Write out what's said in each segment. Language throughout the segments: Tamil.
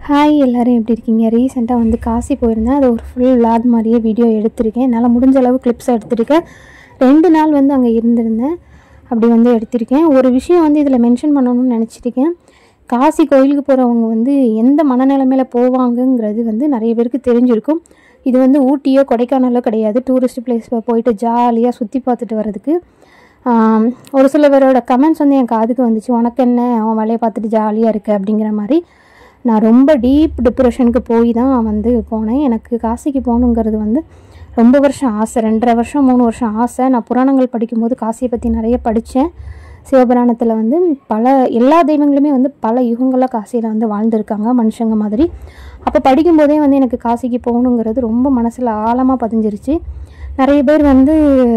ஹாய் எல்லோரும் எப்படி இருக்கீங்க? ரீசெண்டாக வந்து காசி போயிருந்தேன். அது ஒரு ஃபுல் விளாக் மாதிரியே வீடியோ எடுத்திருக்கேன். என்னால் முடிஞ்ச அளவு கிளிப்ஸ் எடுத்திருக்கேன். 2 நாள் வந்து அங்கே இருந்திருந்தேன். அப்படி வந்து எடுத்திருக்கேன். ஒரு விஷயம் வந்து இதில் மென்ஷன் பண்ணணும்னு நினச்சிருக்கேன். காசி கோயிலுக்கு போகிறவங்க வந்து எந்த மனநிலைமையில் போவாங்கங்கிறது வந்து நிறைய பேருக்கு தெரிஞ்சிருக்கும். இது வந்து ஊட்டியோ கொடைக்கானலோ கிடையாது. டூரிஸ்ட் பிளேஸில் போயிட்டு ஜாலியாக சுற்றி பார்த்துட்டு வர்றதுக்கு. ஒரு சில பேரோட கமெண்ட்ஸ் வந்து என் காதுக்கு வந்துச்சு. உனக்கு என்ன, அவன் வேலையை பார்த்துட்டு ஜாலியாக இருக்குது அப்படிங்கிற மாதிரி. நான் ரொம்ப டீப் டிப்ரெஷனுக்கு போய் தான் வந்து போனேன். எனக்கு காசிக்கு போகணுங்கிறது வந்து ரொம்ப வருஷம் ஆசை. 2.5 வருஷம் 3 வருஷம் ஆசை. நான் புராணங்கள் படிக்கும்போது காசியை பற்றி நிறைய படித்தேன். சிவபுராணத்தில் வந்து எல்லா தெய்வங்களுமே வந்து பல யுகங்களில் காசியில் வந்து வாழ்ந்துருக்காங்க மனுஷங்க மாதிரி. அப்போ படிக்கும்போதே வந்து எனக்கு காசிக்கு போகணுங்கிறது ரொம்ப மனசில் ஆழமாக பதிஞ்சிருச்சு. நிறைய பேர் வந்து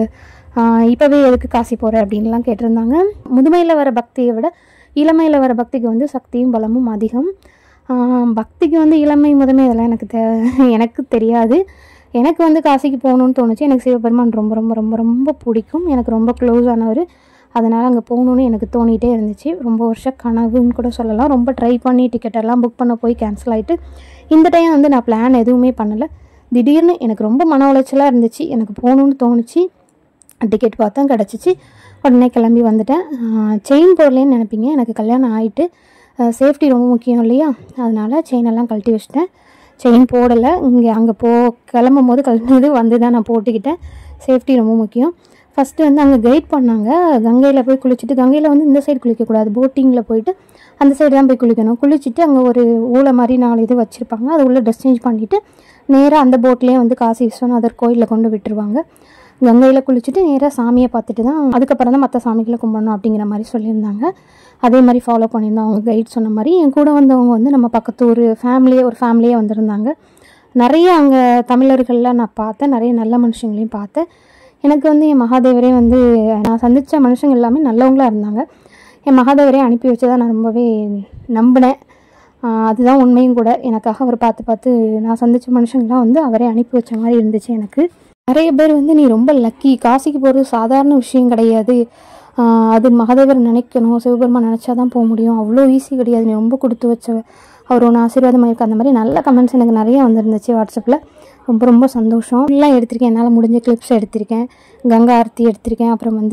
இப்போவே எதுக்கு காசி போகிற அப்படின்லாம் கேட்டிருந்தாங்க. முதுமையில் வர பக்தியை விட இளமையில் வர பக்திக்கு வந்து சக்தியும் பலமும் அதிகம். பக்திக்கு வந்து இளமை முதுமை இதெல்லாம் எனக்கு தெரியாது. எனக்கு வந்து காசிக்கு போகணுன்னு தோணுச்சு. எனக்கு சிவபெருமான் ரொம்ப ரொம்ப ரொம்ப ரொம்ப பிடிக்கும். எனக்கு ரொம்ப க்ளோஸ் ஆனவர். அதனால் அங்கே போகணுன்னு எனக்கு தோணிகிட்டே இருந்துச்சு. ரொம்ப வருஷம் கனவுன்னு கூட சொல்லலாம். ரொம்ப ட்ரை பண்ணி டிக்கெட்டெல்லாம் புக் பண்ண போய் கேன்சல் ஆகிட்டு. இந்த டைம் வந்து நான் பிளான் எதுவுமே பண்ணலை. திடீர்னு எனக்கு ரொம்ப மன உளைச்சலாக இருந்துச்சு. எனக்கு போகணுன்னு தோணுச்சு. டிக்கெட் பார்த்தா கிடச்சிச்சு. உடனே கிளம்பி வந்துட்டேன். செயின் போடலேன்னு நினைப்பீங்க. எனக்கு கல்யாணம் ஆகிட்டு சேஃப்டி ரொம்ப முக்கியம் இல்லையா? அதனால் செயினெல்லாம் கழட்டி வச்சிட்டேன். செயின் போடலை. அங்கே கிளம்பும் போது கழட்டினது வந்து தான் நான் போட்டுக்கிட்டேன். சேஃப்டி ரொம்ப முக்கியம். ஃபஸ்ட்டு வந்து அங்கே கைட் பண்ணாங்க. கங்கையில் போய் குளிச்சுட்டு, கங்கையில் வந்து இந்த சைடு குளிக்கக்கூடாது, போட்டிங்கில் போயிட்டு அந்த சைடு தான் போய் குளிக்கணும். குளிச்சுட்டு அங்கே ஒரு ஓலை மாதிரி 4 இது வச்சுருப்பாங்க. அது உள்ளே ட்ரெஸ் சேஞ்ச் பண்ணிவிட்டு நேராக அந்த போட்லேயே வந்து காசி விஸ்வநாதர் கோயிலில் கொண்டு விட்டுருவாங்க. கங்கையில் குளிச்சுட்டு நேராக சாமியை பார்த்துட்டு தான் அதுக்கப்புறம் தான் மற்ற சாமிகளை கும்பிடணும் அப்படிங்கிற மாதிரி சொல்லியிருந்தாங்க. அதே மாதிரி ஃபாலோ பண்ணியிருந்தோம். அவங்க கைட் சொன்ன மாதிரி. என் கூட வந்தவங்க வந்து நம்ம பக்கத்து ஒரு ஃபேமிலியே வந்திருந்தாங்க. நிறைய அங்கே தமிழர்கள்லாம் நான் பார்த்தேன். நிறைய நல்ல மனுஷங்களையும் பார்த்தேன். எனக்கு வந்து என் மகாதேவரே வந்து நான் சந்தித்த மனுஷங்க எல்லாமே நல்லவங்களாக இருந்தாங்க. என் மகாதேவரே அனுப்பி வச்சு தான் நான் ரொம்பவே நம்பினேன். அதுதான் உண்மையும் கூட. எனக்காக அவர் பார்த்து நான் சந்தித்த மனுஷங்களாம் வந்து அவரே அனுப்பி வச்ச மாதிரி இருந்துச்சு எனக்கு. நிறைய பேர் வந்து நீ ரொம்ப லக்கி, காசிக்கு போகிறது சாதாரண விஷயம் கிடையாது, அது மகாதேவர் நினைக்கணும், சிவபெருமான் நினச்சா தான் போக முடியும், அவ்வளோ ஈஸி கிடையாது, நீ ரொம்ப கொடுத்து வச்ச, அவர் ஒன்று ஆசீர்வாதம் பண்ணியிருக்க, அந்த மாதிரி நல்ல கமெண்ட்ஸ் எனக்கு நிறைய வந்துருந்துச்சு வாட்ஸ்அப்பில். ரொம்ப ரொம்ப சந்தோஷம். எல்லாம் எடுத்திருக்கேன். என்னால் முடிஞ்ச கிளிப்ஸ் எடுத்திருக்கேன். கங்கா ஆரத்தி எடுத்திருக்கேன். அப்புறம் வந்து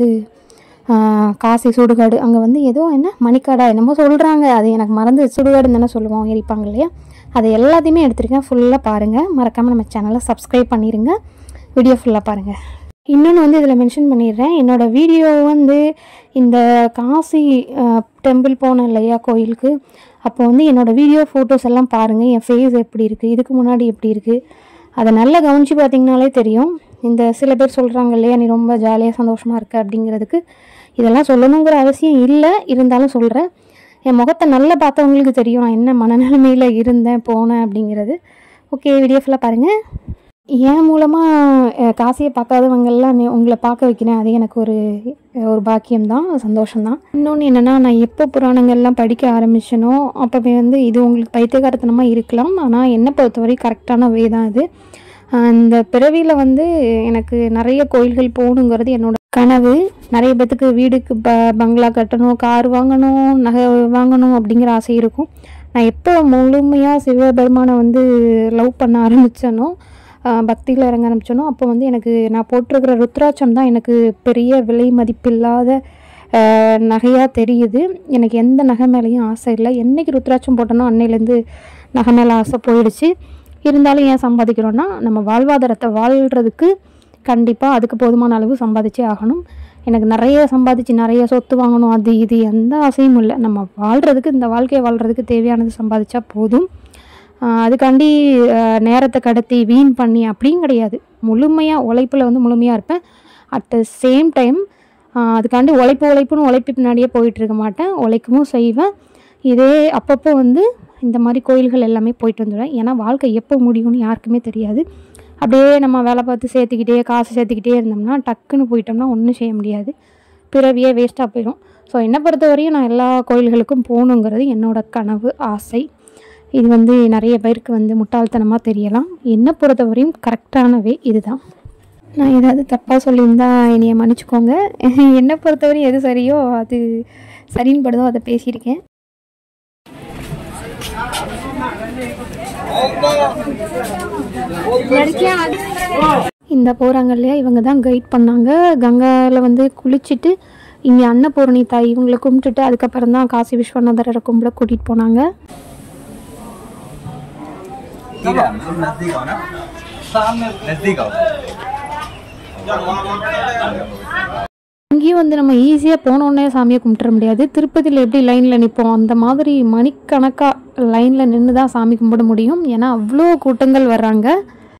காசி சுடுகாடு, அங்கே வந்து ஏதோ மணிக்காடா என்னமோ சொல்கிறாங்க, அது எனக்கு மறந்து, சுடுகாடுன்னு தானே சொல்லுவோம், எரிப்பாங்க இல்லையா, அதை எல்லாத்தையுமே எடுத்திருக்கேன். ஃபுல்லாக பாருங்கள். மறக்காமல் நம்ம சேனலை சப்ஸ்கிரைப் பண்ணிடுங்க. வீடியோ ஃபுல்லாக பாருங்கள். இன்னொன்று வந்து இதில் மென்ஷன் பண்ணிடுறேன். என்னோடய வீடியோ வந்து இந்த காசி டெம்பிள் போனேன் இல்லையா கோயிலுக்கு, அப்போ வந்து என்னோடய வீடியோ ஃபோட்டோஸ் எல்லாம் பாருங்கள். என் ஃபேஸ் எப்படி இருக்குது, இதுக்கு முன்னாடி எப்படி இருக்குது, அதை நல்லா கவனித்து பார்த்திங்கனாலே தெரியும். இந்த சில பேர் சொல்கிறாங்க இல்லையா, நீ ரொம்ப ஜாலியாக சந்தோஷமாக இருக்க அப்படிங்கிறதுக்கு இதெல்லாம் சொல்லணுங்கிற அவசியம் இல்லை, இருந்தாலும் சொல்கிறேன். என் முகத்தை நல்லா பார்த்தவங்களுக்கு தெரியும் நான் என்ன மனநிலைமையில் இருந்தேன் போனேன் அப்படிங்கிறது. ஓகே, வீடியோ ஃபுல்லாக பாருங்கள். என் மூலமாக காசியை பார்க்காதவங்கெல்லாம் உங்களை பார்க்க வைக்கிறேன். அது எனக்கு ஒரு பாக்கியம்தான், சந்தோஷம்தான். இன்னொன்று என்னென்னா, நான் எப்போ புராணங்கள்லாம் படிக்க ஆரம்பிச்சனோ அப்போவே வந்து இது உங்களுக்கு பைத்தியகாரத்தனமாக இருக்கலாம், ஆனால் என்னை பொறுத்தவரை கரெக்டான வே தான் இது. இந்த பிறவியில் வந்து எனக்கு நிறைய கோயில்கள் போகணுங்கிறது என்னோட கனவு. நிறைய பேத்துக்கு வீடுக்கு பங்களா கட்டணும், கார் வாங்கணும், நகை வாங்கணும் அப்படிங்கிற ஆசை இருக்கும். நான் எப்போ முழுமையாக சிவபெருமானை வந்து லவ் பண்ண ஆரம்பித்தனோ, பக்தியில் இறங்க ஆரம்பிச்சனோ, அப்போ வந்து எனக்கு நான் போட்டிருக்கிற ருத்ராட்சம் தான் எனக்கு பெரிய விலை மதிப்பில்லாத நகையாக தெரியுது. எனக்கு எந்த நகை மேலேயும் ஆசை இல்லை. என்றைக்கு ருத்ராட்சம் போட்டனோ அன்னையிலேருந்து நகை மேலே ஆசை போயிடுச்சு. இருந்தாலும் ஏன் சம்பாதிக்கிறோன்னா, நம்ம வாழ்வாதாரத்தை வாழ்கிறதுக்கு கண்டிப்பாக அதுக்கு போதுமான அளவு சம்பாதிச்சே ஆகணும். எனக்கு நிறைய சம்பாதிச்சு நிறைய சொத்து வாங்கணும், அது இது எந்த ஆசையும் இல்லை. நம்ம வாழ்கிறதுக்கு, இந்த வாழ்க்கையை வாழ்கிறதுக்கு தேவையானது சம்பாதிச்சா போதும். அதுக்காண்டி நேரத்தை கடத்தி வீண் பண்ணி அப்படியும் கிடையாது. முழுமையாக உழைப்பில் வந்து முழுமையாக இருப்பேன். அட் த சேம் டைம் அதுக்காண்டி உழைப்பு பின்னாடியே போயிட்டுருக்க மாட்டேன். உழைக்கவும் செய்வேன். இதே அப்பப்போ வந்து இந்த மாதிரி கோயில்கள் எல்லாமே போயிட்டு வந்துடுவேன். ஏன்னா வாழ்க்கை எப்போ முடியும்னு யாருக்குமே தெரியாது. அப்படியே நம்ம வேலை பார்த்து காசு சேர்த்துக்கிட்டே இருந்தோம்னா டக்குன்னு போயிட்டோம்னா ஒன்றும் செய்ய முடியாது. பிறவியே வேஸ்ட்டாக போயிடும். ஸோ என்னை பொறுத்த வரையும் நான் எல்லா கோயில்களுக்கும் போகணுங்கிறது என்னோடய கனவு, ஆசை. இது வந்து நிறைய பேருக்கு வந்து முட்டாள்தனமாக தெரியலாம். என்னை பொறுத்தவரையும் கரெக்டானவே இதுதான். நான் ஏதாவது தப்பாக சொல்லியிருந்தா என்னையை மன்னிச்சுக்கோங்க. என்னை பொறுத்தவரையும் எது சரியோ அது சரின்னு படுதோ அதை பேசியிருக்கேன். இந்த போகிறாங்க இல்லையா, இவங்க தான் கைட் பண்ணாங்க. கங்காவில் வந்து குளிச்சுட்டு இங்கே அன்னபூரணி தாய் இவங்களை கும்பிட்டுட்டு அதுக்கப்புறம் தான் காசி விஸ்வநாதரை கும்பிட கூட்டிகிட்டு போனாங்க. இங்கேயும் வந்து நம்ம ஈஸியாக போனோடனே சாமியை கும்பிட்டுற முடியாது. திருப்பதியில் எப்படி லைனில் நிற்போம் அந்த மாதிரி மணிக்கணக்காக லைனில் நின்று தான் சாமி கும்பிட முடியும். ஏன்னா அவ்வளோ கூட்டங்கள் வர்றாங்க.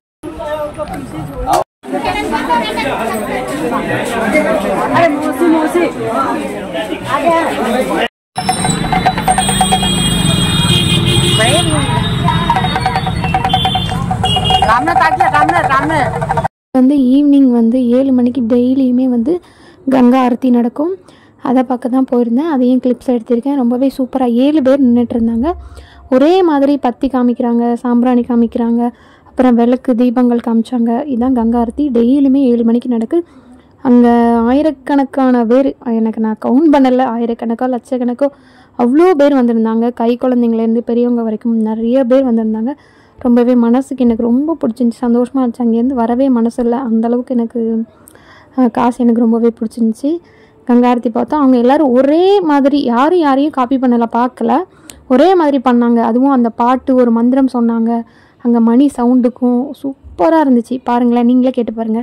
வந்து ஈவினிங் வந்து 7 மணிக்கு டெய்லியுமே வந்து கங்கா ஆரத்தி நடக்கும். அதை பார்க்க தான் போயிருந்தேன். அதையும் கிளிப்ஸ் எடுத்திருக்கேன். ரொம்பவே சூப்பராக 7 பேர் நின்றுட்டு இருந்தாங்க. ஒரே மாதிரி பத்தி காமிக்கிறாங்க, சாம்பிராணி காமிக்கிறாங்க, அப்புறம் விளக்கு தீபங்கள் காமிச்சாங்க. இதுதான் கங்கா ஆரத்தி. டெய்லியுமே 7 மணிக்கு நடக்குது. அங்கே ஆயிரக்கணக்கான பேர், எனக்கு நான் கவுண்ட் பண்ணலை, ஆயிரக்கணக்கோ லட்சக்கணக்கோ அவ்வளோ பேர் வந்திருந்தாங்க. கை குழந்தைங்கலேருந்து பெரியவங்க வரைக்கும் நிறைய பேர் வந்திருந்தாங்க. ரொம்பவே மனசுக்கு எனக்கு ரொம்ப பிடிச்சிருந்துச்சி, சந்தோஷமாக இருந்துச்சு. அங்கேருந்து வரவே மனசு இல்லை, அந்தளவுக்கு எனக்கு காசு எனக்கு ரொம்பவே பிடிச்சிருந்துச்சி. கங்கா ஆரத்தி பார்த்தோம். அவங்க எல்லோரும் ஒரே மாதிரி, யாரையும் காப்பி பண்ணலை, பார்க்கல, ஒரே மாதிரி பண்ணாங்க. அதுவும் அந்த பாட்டு ஒரு மந்திரம் சொன்னாங்க, அங்கே மணி சவுண்டுக்கும் சூப்பராக இருந்துச்சு. பாருங்களேன், நீங்களே கேட்டு பாருங்கள்.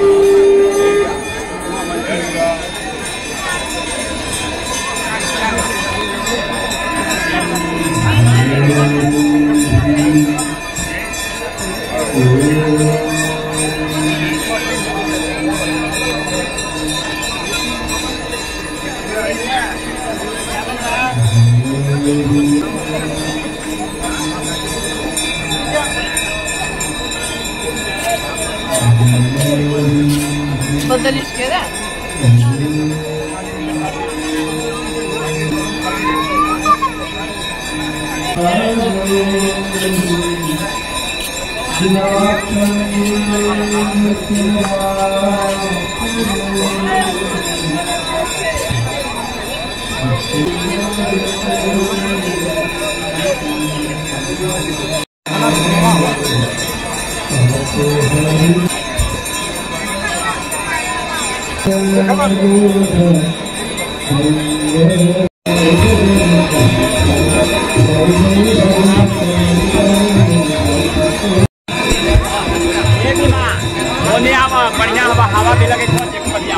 Подались кеда? बढ़िया हवा भी लगे बढ़िया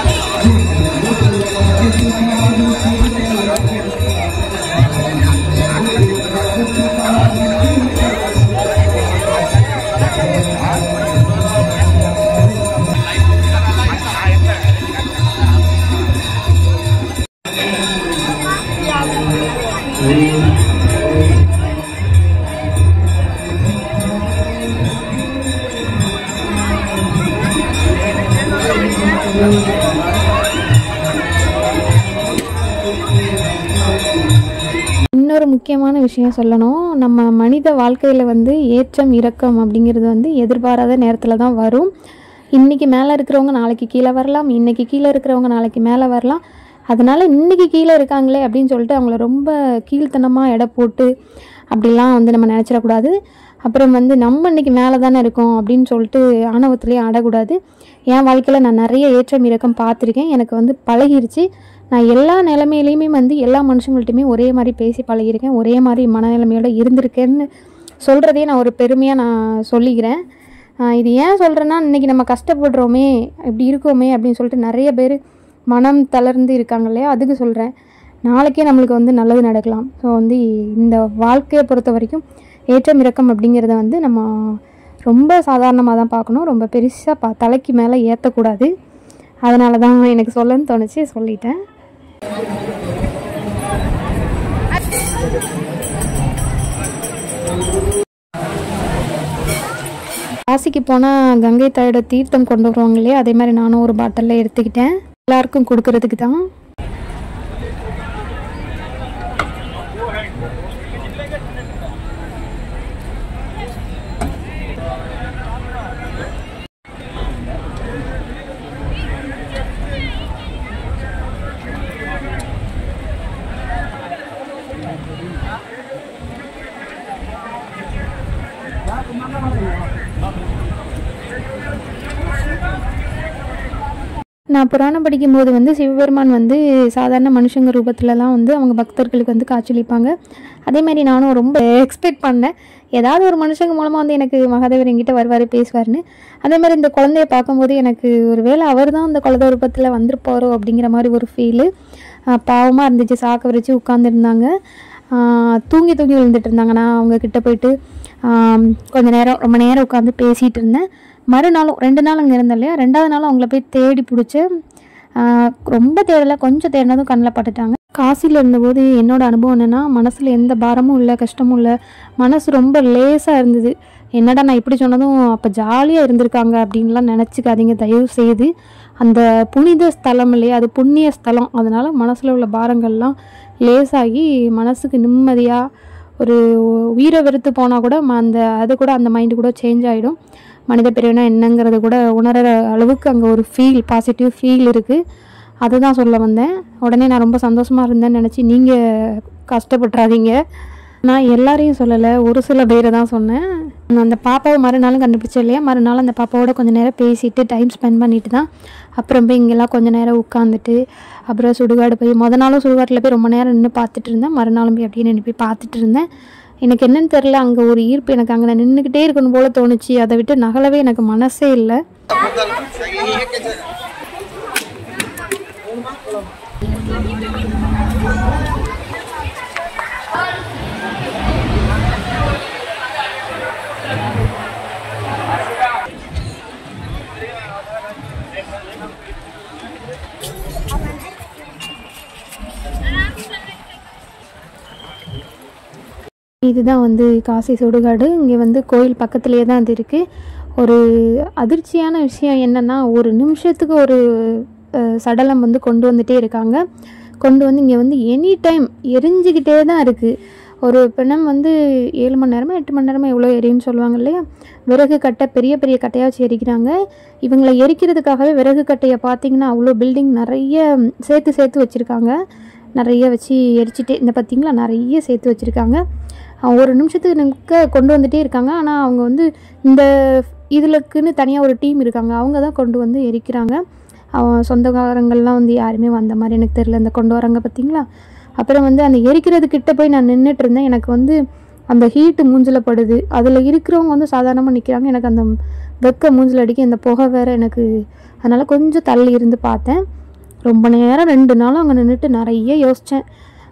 இன்னொரு முக்கியமான விஷயம் சொல்லணும். நம்ம மனித வாழ்க்கையில் வந்து ஏற்றம் இறக்கம் அப்படிங்கிறது வந்து எதிர்பாராத நேரத்தில் தான் வரும். இன்றைக்கி மேலே இருக்கிறவங்க நாளைக்கு கீழே வரலாம், இன்றைக்கி கீழே இருக்கிறவங்க நாளைக்கு மேலே வரலாம். அதனால் இன்றைக்கி கீழே இருக்காங்களே அப்படின்னு சொல்லிட்டு அவங்கள ரொம்ப கீழ்த்தனமாக எடை போட்டு அப்படிலாம் வந்து நம்ம நினச்சிடக்கூடாது. அப்புறம் வந்து நம்ம இன்றைக்கி மேலே தானே இருக்கோம் அப்படின்னு சொல்லிட்டு ஆணவத்துலேயே ஆடக்கூடாது. என் வாழ்க்கையில் நான் நிறைய ஏற்றம் இறக்கம் பார்த்துருக்கேன். எனக்கு வந்து பழகிருச்சு. நான் எல்லா நிலைமையிலையுமே வந்து எல்லா மனுஷங்கள்ட்டையுமே ஒரே மாதிரி பேசி பழகியிருக்கேன், ஒரே மாதிரி மனநிலைமையோடு இருந்திருக்கேன்னு சொல்கிறதே நான் ஒரு பெருமையாக நான் சொல்லிக்கிறேன். இது ஏன் சொல்கிறேன்னா, இன்றைக்கி நம்ம கஷ்டப்படுறோமே, இப்படி இருக்கோமே அப்படின்னு சொல்லிட்டு நிறைய பேர் மனம் தளர்ந்து இருக்காங்க இல்லையா, அதுக்கு சொல்கிறேன். நாளைக்கே நம்மளுக்கு வந்து நல்லது நடக்கலாம். ஸோ வந்து இந்த வாழ்க்கையை பொறுத்த வரைக்கும் ஏற்றம் இறக்கம் அப்படிங்கிறத வந்து நம்ம ரொம்ப சாதாரணமாக தான் பார்க்கணும். ரொம்ப பெருசாக தலைக்கு மேலே ஏற்றக்கூடாது. அதனால தான் எனக்கு சொல்லணும்னு தோணுச்சு, சொல்லிட்டேன். காசிக்கு போனால் கங்கை தாயோட தீர்த்தம் கொண்டு வருவாங்க இல்லையா, அதே மாதிரி நானும் ஒரு பாட்டிலில் எடுத்துக்கிட்டேன், எல்லாருக்கும் கொடுக்கறதுக்கு தான். புராணம் படிக்கும்போது வந்து சிவபெருமான் வந்து சாதாரண மனுஷங்க ரூபத்துலலாம் வந்து அவங்க பக்தர்களுக்கு வந்து காட்சியளிப்பாங்க. அதே மாதிரி நானும் ரொம்ப எக்ஸ்பெக்ட் பண்ணேன், ஏதாவது ஒரு மனுஷங்க மூலமாக வந்து எனக்கு மகாதேவர் என்கிட்ட வருவார் பேசுவார்னு. அதே மாதிரி இந்த குழந்தைய பார்க்கும்போது எனக்கு ஒரு வேளை அவர் தான் அந்த குழந்தை ரூபத்தில் வந்திருப்பாரோ அப்படிங்கிற மாதிரி ஒரு ஃபீலு. பாவமாக இருந்துச்சு. சாக்க விரிச்சு உட்காந்துருந்தாங்க, தூங்கி விழுந்துட்டு இருந்தாங்க. நான் அவங்கக்கிட்ட போயிட்டு ரொம்ப நேரம் உட்காந்து பேசிகிட்டு இருந்தேன். மறுநாளும் 2 நாள் அங்கே இருந்தேன் இல்லையா, 2வது நாளும் அவங்கள போய் தேடி பிடிச்சேன். ரொம்ப தேடலை, கொஞ்சம் தேடினதும் கண்ணில் பட்டுட்டாங்க. காசியில் இருந்தபோது என்னோடய அனுபவம் என்னென்னா, மனசில் எந்த பாரமும் இல்லை, கஷ்டமும் இல்லை, மனசு ரொம்ப லேசாக இருந்தது. என்னடா நான் இப்படி சொன்னதும் அப்போ ஜாலியாக இருந்திருக்காங்க அப்படின்லாம் நினச்சிக்காதீங்க தயவு செய்து. அந்த புனித ஸ்தலம் இல்லையா, அது புண்ணிய ஸ்தலம். அதனால் மனசில் உள்ள பாரங்கள்லாம் லேசாகி மனசுக்கு நிம்மதியாக, ஒரு உயிரை வெறுத்து போனால் கூட அது கூட அந்த மைண்டு கூட சேஞ்ச் ஆகிடும். மனித பிரிவுனா என்னங்கிறது கூட உணர்கிற அளவுக்கு அங்கே ஒரு பாசிட்டிவ் ஃபீல் இருக்குது. அதை தான் சொல்ல வந்தேன். உடனே நான் ரொம்ப சந்தோஷமாக இருந்தேன்னு நினச்சி நீங்கள் கஷ்டப்பட்டுறாதீங்க. நான் எல்லாரையும் சொல்லலை, ஒரு சில பேரை தான் சொன்னேன். அந்த பாப்பாவை மறுநாளும் கண்டுபிடிச்சேன் இல்லையா, மறுநாள் அந்த பாப்பாவோட கொஞ்சம் நேரம் பேசிட்டு டைம் ஸ்பெண்ட் பண்ணிட்டு தான் அப்புறம் போய் இங்கெல்லாம் கொஞ்சம் நேரம் உட்காந்துட்டு அப்புறம் சுடுகாடு போய் நாளும் சுடுகாட்டில் போய் ரொம்ப நேரம் நின்று பார்த்துட்டு இருந்தேன். மறுநாளும் போய் அப்படியே நின்று போய் பார்த்துட்டு இருந்தேன். எனக்கு என்னன்னு தெரில, அங்கே ஒரு ஈர்ப்பு எனக்கு அங்கே நான் நின்றுக்கிட்டே இருக்கணும் போல் தோணுச்சு. அதை விட்டு நகலவே எனக்கு மனசே இல்லை. இதுதான் வந்து காசி சுடுகாடு. இங்கே வந்து கோயில் பக்கத்துலேயே தான் இது இருக்குது. ஒரு அதிர்ச்சியான விஷயம் என்னென்னா, ஒரு நிமிஷத்துக்கு ஒரு சடலம் வந்து கொண்டு வந்துகிட்டே இருக்காங்க. கொண்டு வந்து இங்கே வந்து எனி டைம் எரிஞ்சிக்கிட்டே தான் இருக்குது. ஒரு பிணம் வந்து 7 மணி நேரமாக 8 மணி நேரமாக எவ்வளோ எரியும்னு சொல்லுவாங்க இல்லையா, விறகு கட்டை பெரிய பெரிய கட்டையாக வச்சு எரிக்கிறாங்க. இவங்களை எரிக்கிறதுக்காகவே விறகு கட்டையை பார்த்திங்கன்னா அவ்வளோ பில்டிங் நிறைய சேர்த்து வச்சுருக்காங்க. நிறைய வச்சு எரிச்சிட்டே இந்த பார்த்திங்களா நிறைய சேர்த்து வச்சுருக்காங்க. ஒரு நிமிஷத்துக்கு கொண்டு வந்துகிட்டே இருக்காங்க. ஆனால் அவங்க வந்து இந்த இதுலக்குன்னு தனியாக ஒரு டீம் இருக்காங்க, அவங்க தான் கொண்டு வந்து எரிக்கிறாங்க. சொந்தக்காரங்கள்லாம் வந்து யாருமே வந்த மாதிரி எனக்கு தெரியல, இந்த கொண்டு வராங்க பார்த்திங்களா. அப்புறம் வந்து அந்த எரிக்கிறதுக்கிட்ட போய் நான் நின்றுட்டு இருந்தேன். எனக்கு வந்து அந்த ஹீட்டு மூஞ்சில் படுது. அதில் இருக்கிறவங்க வந்து சாதாரணமாக நிற்கிறாங்க, எனக்கு அந்த வெக்க மூஞ்சில் அடிக்க இந்த புகை வேறு எனக்கு. அதனால் கொஞ்சம் தள்ளி இருந்து பார்த்தேன். ரொம்ப நேரம் 2 நாளும் அங்கே நின்றுட்டு நிறைய யோசித்தேன்.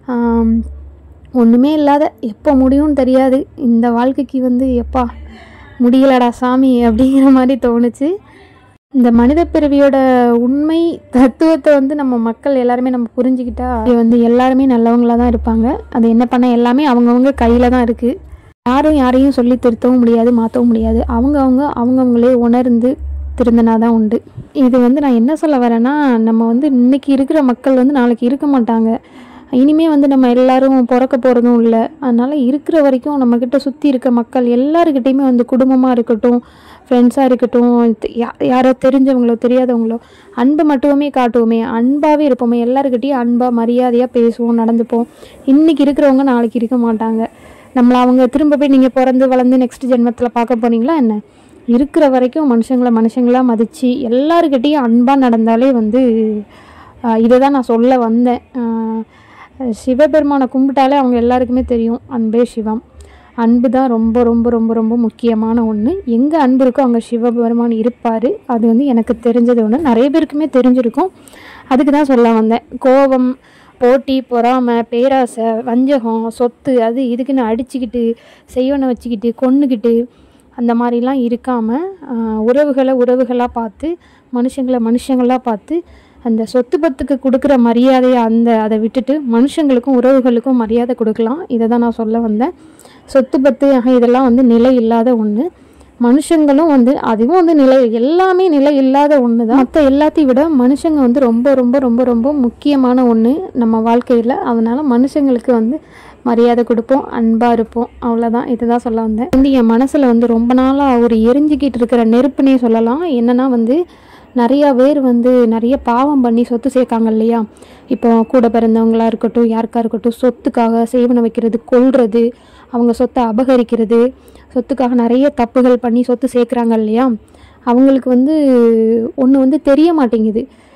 ஒன்றுமே இல்லாத எப்போ முடியும்னு தெரியாது இந்த வாழ்க்கைக்கு வந்து, எப்பா முடியலடா சாமி அப்படிங்கிற மாதிரி தோணுச்சு. இந்த மனித பிறவியோட உண்மை தத்துவத்தை வந்து நம்ம மக்கள் எல்லாருமே நம்ம புரிஞ்சுக்கிட்டா வந்து எல்லாருமே நல்லவங்களாக தான் இருப்பாங்க. அது என்ன பண்ண எல்லாமே அவங்கவுங்க கையில் தான் இருக்குது. யாரையும் சொல்லி திருத்தவும் முடியாது, மாற்றவும் முடியாது. அவங்கவுங்களே உணர்ந்து திருந்தினா தான் உண்டு. இது வந்து நான் என்ன சொல்ல வரேன்னா, நம்ம வந்து இன்றைக்கி இருக்கிற மக்கள் வந்து நாளைக்கு இருக்க மாட்டாங்க. இனிமேல் வந்து நம்ம எல்லோரும் பிறக்க போகிறதும் இல்லை. அதனால் இருக்கிற வரைக்கும் நம்மக்கிட்ட சுற்றி இருக்க மக்கள் எல்லாருக்கிட்டையுமே வந்து குடும்பமாக இருக்கட்டும், ஃப்ரெண்ட்ஸாக இருக்கட்டும், யாரோ தெரிஞ்சவங்களோ தெரியாதவங்களோ அன்பு மட்டுமே காட்டுவோமே, அன்பாகவே இருப்போமே, எல்லாருக்கிட்டையும் அன்பாக மரியாதையாக பேசுவோம், நடந்துப்போம். இன்றைக்கி இருக்கிறவங்க நாளைக்கு இருக்க மாட்டாங்க. நம்மளை அவங்க திரும்ப போய் நீங்கள் பிறந்து வளர்ந்து நெக்ஸ்ட் ஜென்மத்தில் பார்க்க போனீங்களா என்ன? இருக்கிற வரைக்கும் மனுஷங்களாக மதித்து எல்லாருக்கிட்டையும் அன்பாக நடந்தாலே வந்து இதை தான் நான் சொல்ல வந்தேன். சிவபெருமானை கும்பிட்டாலே அவங்க எல்லாருக்குமே தெரியும், அன்பே சிவம். அன்பு தான் ரொம்ப ரொம்ப ரொம்ப ரொம்ப முக்கியமான ஒன்று. எங்கே அன்பு இருக்கோ அங்கே சிவபெருமான் இருப்பார். அது வந்து எனக்கு தெரிஞ்சது ஒன்று, நிறைய பேருக்குமே தெரிஞ்சிருக்கும். அதுக்கு தான் சொல்ல வந்தேன். கோபம், போட்டி, பொறாமை, பேராசை, வஞ்சகம், சொத்து, அது இதுக்குன்னு அடிச்சுக்கிட்டு செய்வனை வச்சுக்கிட்டு கொன்னுக்கிட்டு அந்த மாதிரிலாம் இருக்காமல் உறவுகளாக பார்த்து, மனுஷங்களாக பார்த்து அந்த சொத்து பத்துக்கு கொடுக்குற மரியாதையை அதை விட்டுட்டு மனுஷங்களுக்கும் உறவுகளுக்கும் மரியாதை கொடுக்கலாம். இதை தான் நான் சொல்ல வந்தேன். சொத்து பத்து இதெல்லாம் வந்து நிலை இல்லாத ஒன்று. மனுஷங்களும் வந்து அதுவும் வந்து எல்லாமே நிலை இல்லாத ஒன்று தான். மற்ற எல்லாத்தையும் விட மனுஷங்க வந்து ரொம்ப ரொம்ப ரொம்ப ரொம்ப முக்கியமான ஒன்று நம்ம வாழ்க்கையில். அதனால் மனுஷங்களுக்கு வந்து மரியாதை கொடுப்போம், அன்பாக இருப்போம், அவ்வளோதான். இதை தான் சொல்ல வந்தேன். வந்து என் மனசில் வந்து ரொம்ப நாளாக ஒரு எரிஞ்சிக்கிட்டு இருக்கிற நெருப்புனே சொல்லலாம். என்னென்னா வந்து நிறையா பேர் வந்து நிறைய பாவம் பண்ணி சொத்து சேர்க்காங்க இல்லையா. இப்போ கூட பிறந்தவங்களாக இருக்கட்டும், யாருக்காக இருக்கட்டும், சொத்துக்காக சேவனை வைக்கிறது, கொல்றது, அவங்க சொத்தை அபகரிக்கிறது, சொத்துக்காக நிறைய தப்புகள் பண்ணி சொத்து சேர்க்குறாங்க இல்லையா. அவங்களுக்கு வந்து ஒன்று வந்து தெரிய மாட்டேங்குது.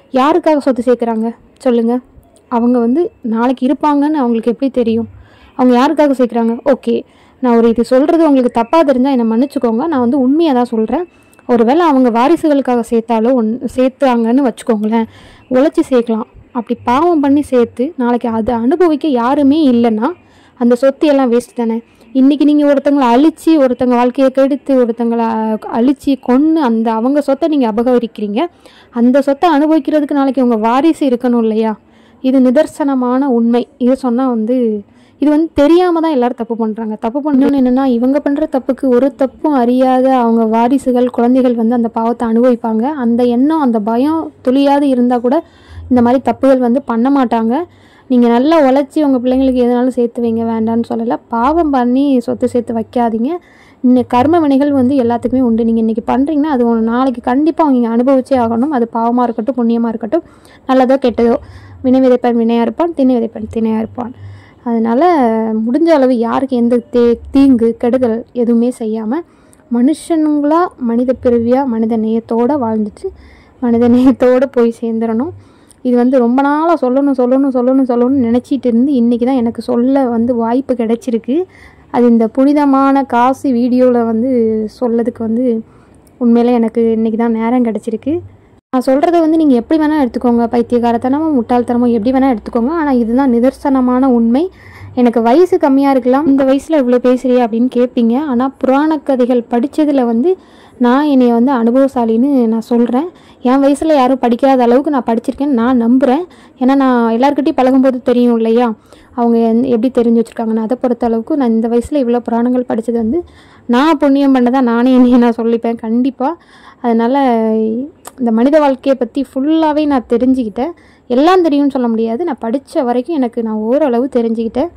யாருக்காக சொத்து சேர்க்குறாங்க சொல்லுங்கள்? அவங்க வந்து நாளைக்கு இருப்பாங்கன்னு அவங்களுக்கு எப்படி தெரியும்? அவங்க யாருக்காக சேர்க்குறாங்க? ஓகே, நான் ஒரு இது சொல்கிறது உங்களுக்கு தப்பாக தெரிஞ்சால் என்னை மன்னிச்சுக்கோங்க. நான் வந்து உண்மையாக தான் சொல்கிறேன். ஒருவேளை அவங்க வாரிசுகளுக்காக சேர்த்தாலோ சேர்த்தாங்கன்னு வச்சுக்கோங்களேன், உழைச்சி சேர்க்கலாம். அப்படி பாவம் பண்ணி சேர்த்து நாளைக்கு அதை அனுபவிக்க யாருமே இல்லைன்னா அந்த சொத்து எல்லாம் வேஸ்ட் தானே. இன்றைக்கி நீங்கள் ஒருத்தங்களை அழித்து, ஒருத்தங்க வாழ்க்கையை கெடுத்து, ஒருத்தங்களை அழித்து கொன்று அந்த அவங்க சொத்தை நீங்கள் அபகரிக்கிறீங்க. அந்த சொத்தை அனுபவிக்கிறதுக்கு நாளைக்கு உங்கள் வாரிசு இருக்கணும் இல்லையா? இது நிதர்சனமான உண்மை. இது சொன்னால் வந்து இது வந்து தெரியாமல் தான் எல்லோரும் தப்பு பண்ணுறாங்க. தப்பு பண்ணணும்னு என்னென்னா, இவங்க பண்ணுற தப்புக்கு ஒரு தப்பும் அறியாத அவங்க வாரிசுகள், குழந்தைகள் வந்து அந்த பாவத்தை அனுபவிப்பாங்க. அந்த எண்ணம், அந்த பயம் துளியாவது இருந்தால் கூட இந்த மாதிரி தப்புகள் வந்து பண்ண மாட்டாங்க. நீங்கள் நல்லா உழைச்சி உங்கள் பிள்ளைங்களுக்கு எதுனாலும் சேர்த்து வைங்க, வேண்டான்னு சொல்லலை. பாவம் பண்ணி சொத்து சேர்த்து வைக்காதீங்க. இன்னும் கர்ம வினைகள் வந்து எல்லாத்துக்குமே உண்டு. நீங்கள் இன்றைக்கி பண்ணுறீங்கன்னா அது ஒரு நாளைக்கு கண்டிப்பாக அவங்க அனுபவிச்சே ஆகணும். அது பாவமாக இருக்கட்டும், புண்ணியமாக இருக்கட்டும், நல்லதோ கெட்டதோ. வினை விதைப்பான் வினையாக இருப்பான், திணை விதைப்பான் திணையாக இருப்பான். அதனால் முடிஞ்ச அளவு யாருக்கு எந்த தீங்கு கெடுதல் எதுவுமே செய்யாமல் மனுஷனுங்களாக மனித பிறவியாக மனித நேயத்தோடு வாழ்ந்துட்டு மனித நேயத்தோடு போய் சேர்ந்துடணும். இது வந்து ரொம்ப நாளாக சொல்லணும்னு நினச்சிட்டு இருந்து இன்றைக்கி தான் எனக்கு சொல்ல வந்து வாய்ப்பு கிடைச்சிருக்கு. அது இந்த புனிதமான காசி வீடியோவில் வந்து சொல்லதுக்கு வந்து உண்மையிலே எனக்கு இன்றைக்கி தான் நேரம் கிடச்சிருக்கு. நான் சொல்கிறத வந்து நீங்கள் எப்படி வேணால் எடுத்துக்கோங்க, பைத்தியகாரத்தனமோ முட்டாள்தனமோ எப்படி வேணால் எடுத்துக்கோங்க. ஆனால் இதுதான் நிதர்சனமான உண்மை. எனக்கு வயசு கம்மியாக இருக்கலாம், இந்த வயசில் இவ்வளோ பேசுகிறியா அப்படின்னு கேட்பீங்க. ஆனால் புராண கதைகள் படித்ததில் வந்து நான் என்னை வந்து அனுபவசாலின்னு நான் சொல்கிறேன். என் வயசில் யாரும் படிக்காத அளவுக்கு நான் படிச்சிருக்கேன்னு நான் நம்புகிறேன். ஏன்னா நான் எல்லாருக்கிட்டையும் பழகும்போது தெரியும் இல்லையா அவங்க எப்படி தெரிஞ்சு வச்சுருக்காங்கன்னு. அதை பொறுத்த அளவுக்கு நான் இந்த வயசில் இவ்வளோ புராணங்கள் படித்தது வந்து நான் புண்ணியம் பண்ணதான் நானே என்னையை நான் சொல்லிப்பேன் கண்டிப்பாக. அதனால் இந்த மனித வாழ்க்கையை பற்றி ஃபுல்லாகவே நான் தெரிஞ்சுக்கிட்டேன். எல்லாம் தெரியும்னு சொல்ல முடியாது, நான் படித்த வரைக்கும் நான் ஓரளவு தெரிஞ்சுக்கிட்டேன்.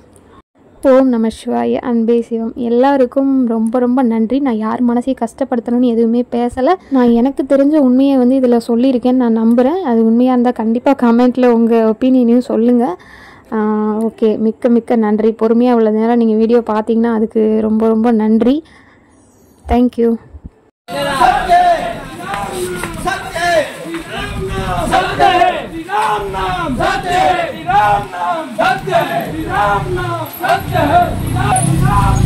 ஓம் நம சிவாய. அன்பே சிவம். எல்லாருக்கும் ரொம்ப ரொம்ப நன்றி. நான் யார் மனசையும் கஷ்டப்படுத்தணும்னு எதுவுமே பேசலை. நான் எனக்கு தெரிஞ்ச உண்மையை வந்து இதில் சொல்லியிருக்கேன்னு நான் நம்புகிறேன். அது உண்மையாக இருந்தால் கண்டிப்பாக கமெண்ட்டில் உங்கள் ஒப்பீனியனையும் சொல்லுங்கள். ஓகே, மிக்க நன்றி. பொறுமையாக உள்ள நேரம் நீங்கள் வீடியோ பார்த்தீங்கன்னா அதுக்கு ரொம்ப ரொம்ப நன்றி. Thank you. Sate, Ram Nam, Sate, Ram Nam, Sate, Ram Nam.